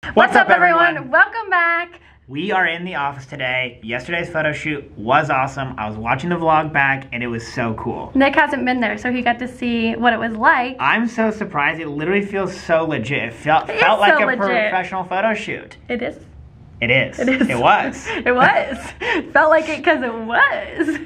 What's up, everyone? Welcome back. We are in the office today. Yesterday's photo shoot was awesome. I was watching the vlog back and it was so cool. Nick hasn't been there, so he got to see what it was like. I'm so surprised. It literally feels so legit. It felt like a professional photo shoot. It is. It is. It is. It was. It was. Felt like it because it was.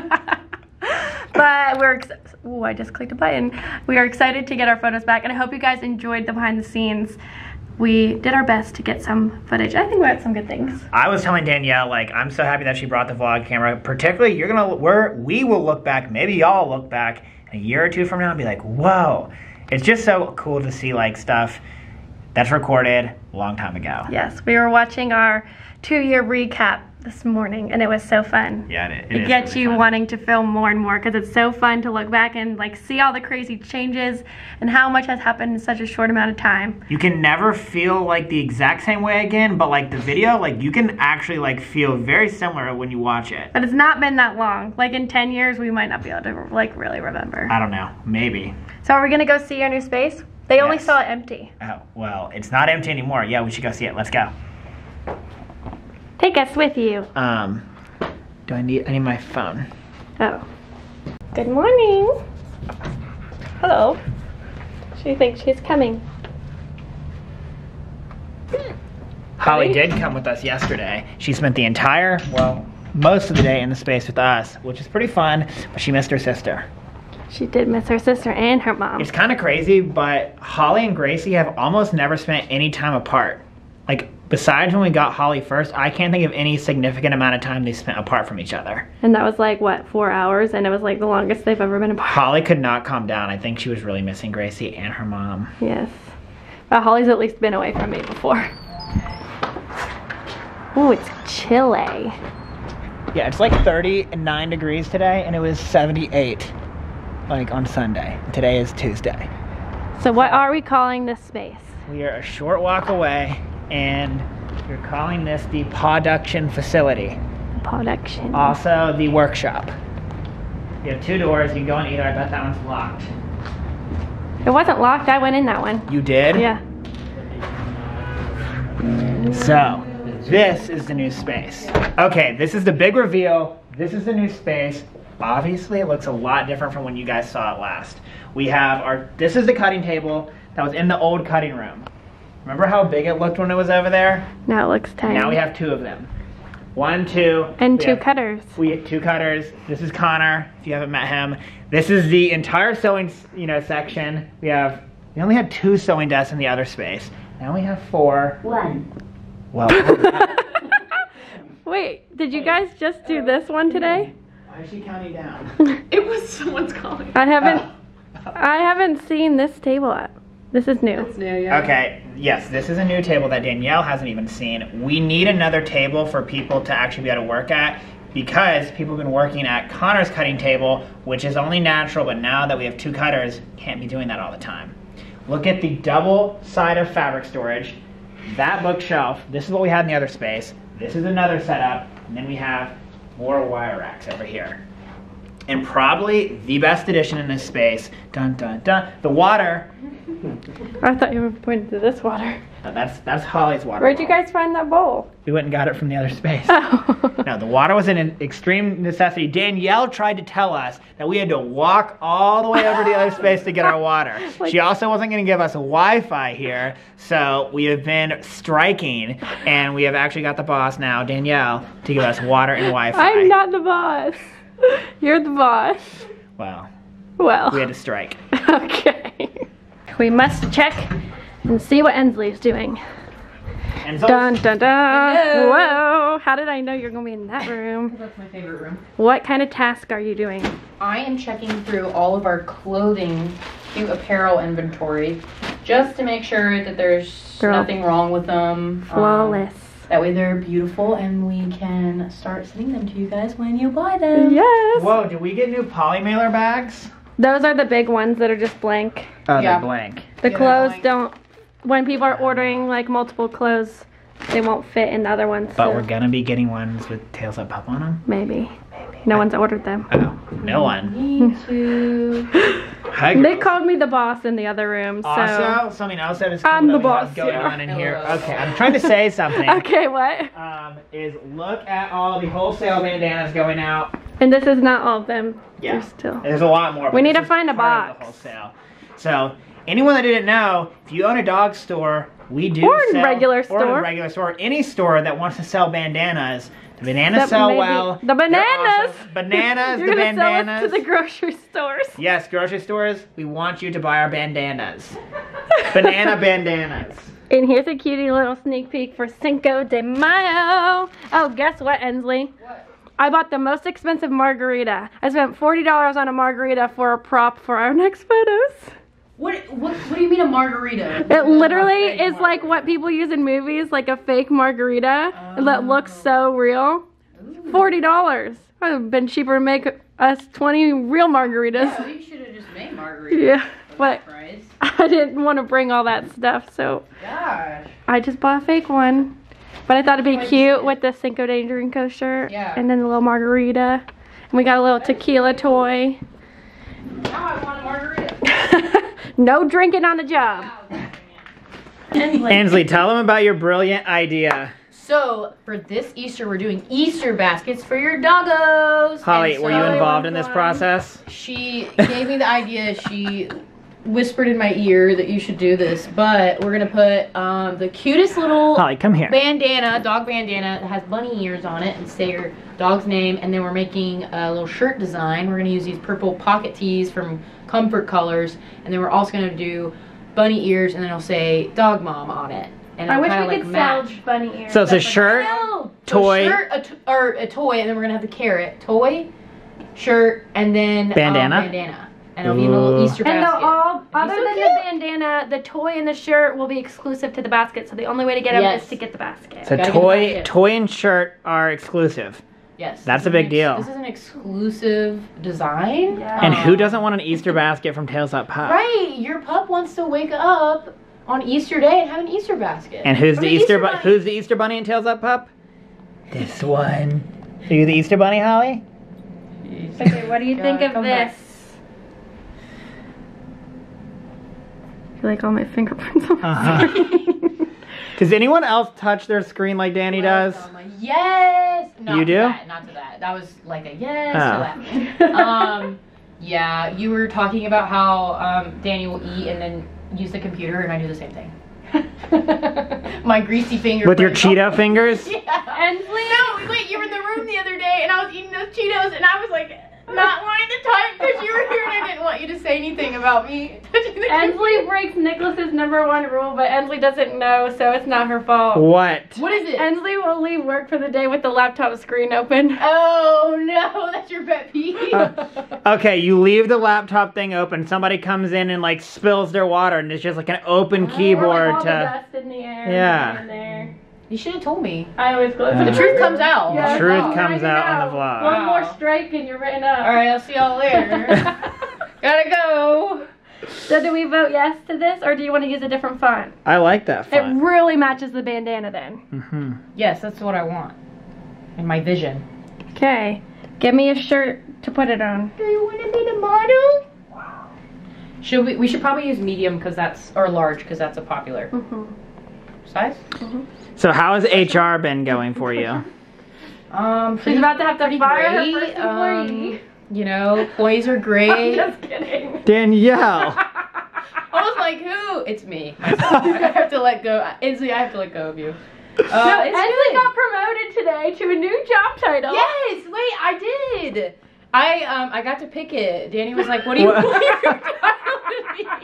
But I just clicked a button. We are excited to get our photos back, and I hope you guys enjoyed the behind the scenes. We did our best to get some footage. I think we had some good things. I was telling Danielle, like, I'm so happy that she brought the vlog camera. Particularly, we will look back, maybe y'all look back in a year or two from now and be like, whoa. It's just so cool to see, like, stuff that's recorded a long time ago. Yes, we were watching our 2-year recap this morning, and it was so fun. Yeah, it gets really you fun. Wanting to film more and more, because it's so fun to look back and like see all the crazy changes and how much has happened in such a short amount of time. You can never feel like the exact same way again, but like the video, like you can actually like feel very similar when you watch it. But it's not been that long. Like in 10 years, we might not be able to like really remember. I don't know, maybe. So are we gonna go see our new space? They only saw it empty. Oh, well, it's not empty anymore. Yeah, we should go see it. Let's go. Take us with you. I need my phone. Oh. Good morning. Hello. She thinks she's coming. Holly did come with us yesterday. She spent the entire, well, most of the day in the space with us, which is pretty fun, but she missed her sister. She did miss her sister and her mom. It's kind of crazy, but Holly and Gracie have almost never spent any time apart. Like, besides when we got Holly first, I can't think of any significant amount of time they spent apart from each other. And that was like, what, 4 hours? And it was like the longest they've ever been apart. Holly could not calm down. I think she was really missing Gracie and her mom. Yes. But Holly's at least been away from me before. Oh, it's chilly. Yeah, it's like 39 degrees today, and it was 78, like on Sunday. Today is Tuesday. So what are we calling this space? We are a short walk away, and we're calling this the Podduction Facility. Podduction. Also, the workshop. You have 2 doors. You can go in either. I bet that one's locked. It wasn't locked. I went in that one. You did? Yeah. So, this is the new space. Okay, this is the big reveal. This is the new space. Obviously, it looks a lot different from when you guys saw it last. We have this is the cutting table that was in the old cutting room. Remember how big it looked when it was over there? Now it looks tiny. Now we have 2 of them. 1, 2. And 2 cutters. We have 2 cutters. This is Connor, if you haven't met him. This is the entire sewing, section. We only had 2 sewing desks in the other space. Now we have 4. 1. Well. Wait, did you guys just do this one today? Why is she counting down? It was someone's calling. I haven't seen this table up. This is new. It's new, yeah. Okay, yes, this is a new table that Danielle hasn't even seen. We need another table for people to actually be able to work at, because people have been working at Connor's cutting table, which is only natural, but now that we have 2 cutters, can't be doing that all the time. Look at the double side of fabric storage, that bookshelf. This is what we had in the other space. This is another setup, and then we have more wire racks over here. And probably the best addition in this space, dun dun dun, the water. I thought you were pointing to this water. No, that's Holly's water. Where'd you guys find that bowl? We went and got it from the other space. Oh. No, the water was an extreme necessity. Danielle tried to tell us that we had to walk all the way over to the other space to get our water. She also wasn't going to give us Wi-Fi here, so we have been striking, and we have actually got the boss now, Danielle, to give us water and Wi-Fi. I'm not the boss. You're the boss. Well, we had to strike. Okay. We must check and see what Ensley's doing. Dun dun dun. Hello. Whoa. How did I know you're going to be in that room? That's my favorite room. What kind of task are you doing? I am checking through all of our clothing, cute apparel inventory, just to make sure that there's nothing wrong with them. Flawless. That way they're beautiful and we can start sending them to you guys when you buy them. Yes. Whoa, did we get new poly mailer bags? Those are the big ones that are just blank. Oh, Yeah. they're blank. The Yeah, clothes blank. don't, when people are ordering like multiple clothes, they won't fit in the other ones. But so we're gonna be getting ones with tails that pup on them? maybe. No one's ordered them. Oh, no one. Me too. Hi, They girls. called me the boss in the other room, so. Also, something else that is cool I'm that the we have boss, going yeah. on in here. Hello. Okay, I'm trying to say something. Okay, what? Is look at all the wholesale bandanas going out. And this is not all of them. Yeah. There's still. There's a lot more. We but need this to is find a part of the box. wholesale. So, anyone that didn't know, if you own a dog store, we do Or a sell, regular or store. a regular store, any store that wants to sell bandanas. The bananas That sell maybe- well. the They're bananas! awesome. Bananas, You're the gonna sell us bandanas. to the grocery stores. Yes, grocery stores, we want you to buy our bandanas. Banana bandanas. And here's a cutie little sneak peek for Cinco de Mayo. Oh, guess what, Ensley? What? I bought the most expensive margarita. I spent $40 on a margarita for a prop for our next photos. What do you mean a margarita? It literally is like what people use in movies, like a fake margarita that looks so real. $40. It would have been cheaper to make us 20 real margaritas. Yeah, you should have just made margarita. Yeah, for but that price. I didn't want to bring all that stuff, so Gosh. I just bought a fake one. But I thought it'd be cute with the Cinco de Drinko shirt. Yeah. And then the little margarita. And we got a little tequila toy. Now I want a margarita. No drinking on the job. Ansley, tell them about your brilliant idea. So, for this Easter, we're doing Easter baskets for your doggos. Holly, And were you so involved in this process? She gave me the idea. She whispered in my ear that you should do this, but we're gonna put the cutest little Holly, come here. bandana, dog bandana that has bunny ears on it and say your dog's name, and then we're making a little shirt design. We're gonna use these purple pocket tees from Comfort Colors, and then we're also gonna do bunny ears, and then it'll say dog mom on it. And I it'll wish kinda we like could match. sell bunny ears. So it's a That's what- shirt, No. toy. So shirt, or a toy, and then we're gonna have the carrot. Toy, shirt, and then Bandana? bandana. And it'll be in a little Ooh. Easter And basket. they'll all, other so than cute. the bandana, the toy and the shirt will be exclusive to the basket. So the only way to get them Yes. is to get the basket. So Gotta get the toy, basket. toy and shirt are exclusive. Yes. That's this a is big an deal. This is an exclusive design. Yeah. And who doesn't want an Easter basket from Tails Up Pup? Right, your pup wants to wake up on Easter Day and have an Easter basket. And who's Or the an Easter bunny. Who's the Easter bunny in Tails Up Pup? This one. Are you the Easter bunny, Holly? Okay, what do you Yeah, think of come this? I feel like all my fingerprints on my Uh-huh. screen. Does anyone else touch their screen like Danny does? Yes. Not You to do? That, not to that. That was like a yes Oh. to that. Yeah, you were talking about how Danny will eat and then use the computer, and I do the same thing. My greasy finger. With your Cheeto fingers? Yeah. Ensley? No, wait, you were in the room the other day, and I was eating those Cheetos, and I was like, not wanting to type because you were here, and I didn't want you to say anything about me touching the Ensley breaks Nicholas's #1 rule, but Ensley doesn't know, so it's not her fault. What? What is it? Ensley will leave work for the day with the laptop screen open. Oh no, that's your pet peeve. Okay, you leave the laptop thing open. Somebody comes in and like spills their water, and it's just like an open Or like keyboard all the to. dust in the air. Yeah. In there. You should have told me. I always close The it. truth comes out. Yeah, Truth I'll comes find it out on the vlog. One more Wow. strike and you're written up. All right, I'll see y'all later. Gotta go. So do we vote yes to this, or do you want to use a different font? I like that It font. really matches the bandana then. Hmm. Yes, that's what I want. In my vision. Okay, give me a shirt to put it on. Do you want to be the model? Wow. Should we should probably use medium because that's or large because that's a popular size. So how has HR been going for you? She's about to have to pretty fire her great. first employee. You know, employees are great. Just kidding. Danielle. I was like, who? It's me. I have to let go. Inslee, I have to let go of you. No, It's Ensley good. got promoted today to a new job title. Yes, wait, I did. I got to pick it. Danny was like, "What do you What? want your title to be?"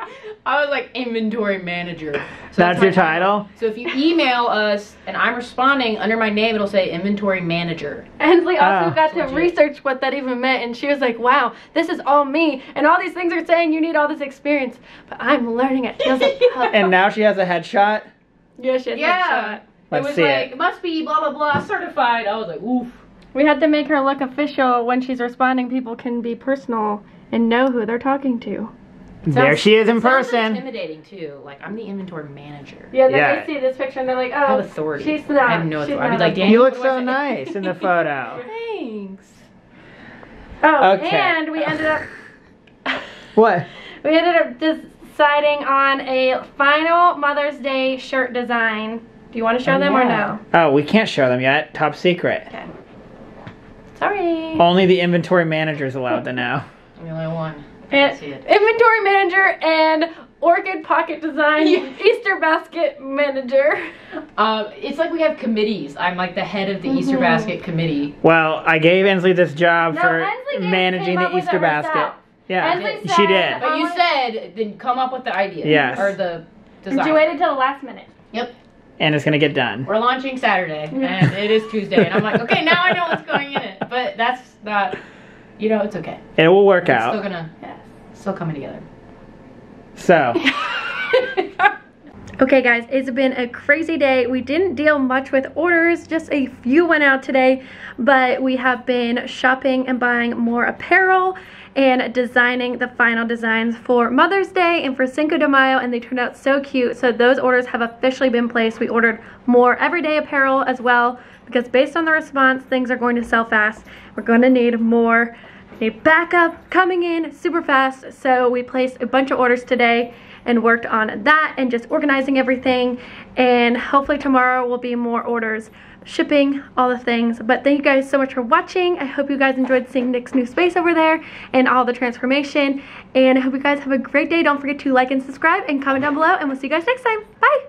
I was like, "Inventory manager." So That's my your title? So if you email us and I'm responding under my name, it'll say inventory manager. Ensley also Oh. got to Legit. research what that even meant, and she was like, wow, this is all me, and all these things are saying you need all this experience, but I'm learning it. Feels like And now she has a headshot. yeah, she had Yeah. that shot. Let's it was see like, it. must be blah blah blah certified. I was like, oof. We had to make her look official. When she's responding, people can be personal and know who they're talking to. There she is in It sounds person. intimidating too. Like I'm the inventory manager. Yeah, then Yeah. they see this picture and they're like, oh, I have authority. she's not. I have no she's authority. I'd be not like, a- Danny, You look what do I so say? nice in the photo. Thanks. Oh, Okay. and we ended up. What? We ended up deciding on a final Mother's Day shirt design. Do you want to show them or no? Oh, we can't show them yet. Top secret. Okay. Sorry. Only the inventory manager's allowed to know. I'm the only one. And See it. inventory manager and orchid pocket design Easter basket manager. It's like we have committees. I'm like the head of the Easter basket committee. Well, I gave Ensley this job No, for Ensley came managing up the with Easter it basket. herself. Yeah, Ensley she said, did. But you said, then come up with the idea. Yes. Or the design. And she waited till the last minute. Yep. And it's gonna get done. We're launching Saturday, and it is Tuesday, and I'm like, okay, now I know what's going in it. But that's not, it's okay. It will work It's out. still gonna, still coming together. So, Okay guys, it's been a crazy day. We didn't deal much with orders, just a few went out today, but we have been shopping and buying more apparel and designing the final designs for Mother's Day and for Cinco de Mayo, and they turned out so cute. So those orders have officially been placed. We ordered more everyday apparel as well, because based on the response, things are going to sell fast. We're going to need more. Need backup coming in super fast. So we placed a bunch of orders today and worked on that and just organizing everything, and hopefully tomorrow will be more orders, shipping, all the things. But thank you guys so much for watching. I hope you guys enjoyed seeing Nick's new space over there and all the transformation, and I hope you guys have a great day. Don't forget to like and subscribe and comment down below, and we'll see you guys next time. Bye.